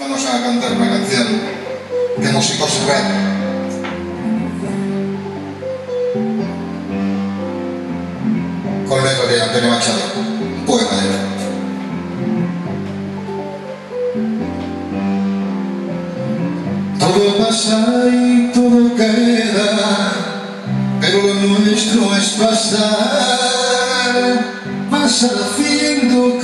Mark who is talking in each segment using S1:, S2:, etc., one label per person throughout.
S1: Vamos a cantar una canción de músico Serrat. Con letra de Antonio Machado, un poema de él. Todo pasa y todo queda, pero lo nuestro es pasar haciendo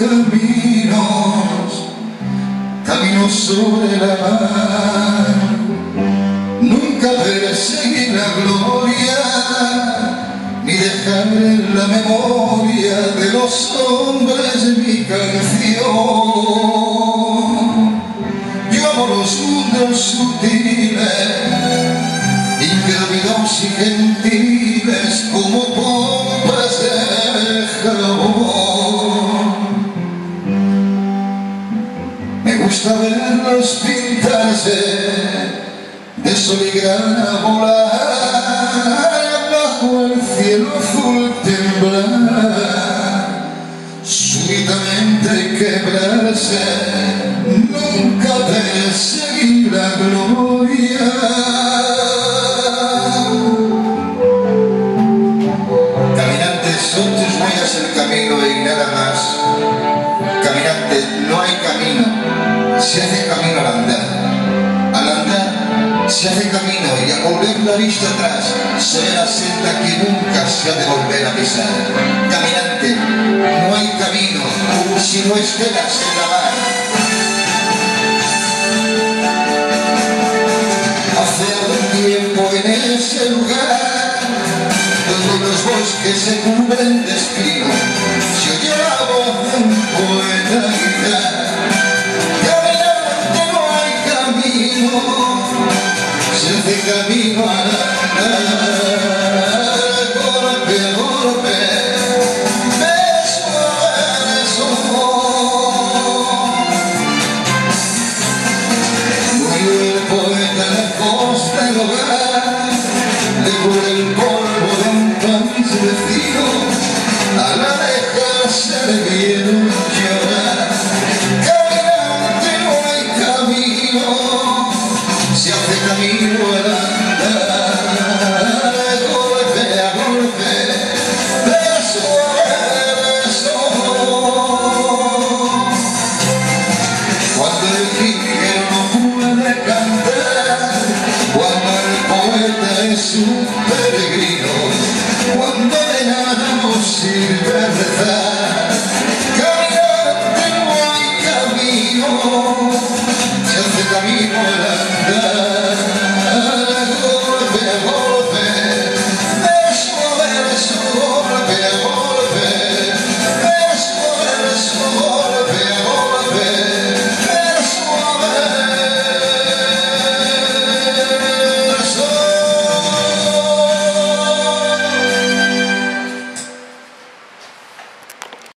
S1: caminos sobre la mar. Nunca perseguir la gloria, ni dejar en la memoria de los hombres mi canción. Yo amo los mundos sutiles, ingrávidos y gentiles como pompas de jabón. Me gusta verlos pintarse de sol y grana, volar bajo el cielo azul, temblar, súbitamente quebrarse, nunca perseguir la gloria. Caminantes, son tus huellas el camino y nada más. Caminantes, no hay camino, se hace camino al andar. Al andar se hace camino y al volver la vista atrás se ve la senda que nunca se ha de volver a pisar. Caminante, no hay camino si no esperas en la mar. Hace algún tiempo en ese lugar donde los bosques se cubren de espino se oyó la voz de un poeta gritar: caminante, no hay camino, se hace camino al andar, golpe a golpe, beso a beso. Murió el poeta lejos del hogar, le cubre el polvo de un país vecino, al alejarse le vieron llorar. Caminante, no hay camino, se hace camino al andar, golpe a golpe, beso a beso. Cuando el jilguero no puede cantar, cuando el poeta es un peregrino, cuando de nada nos sirve rezar, caminante, no hay camino, se hace camino al andar.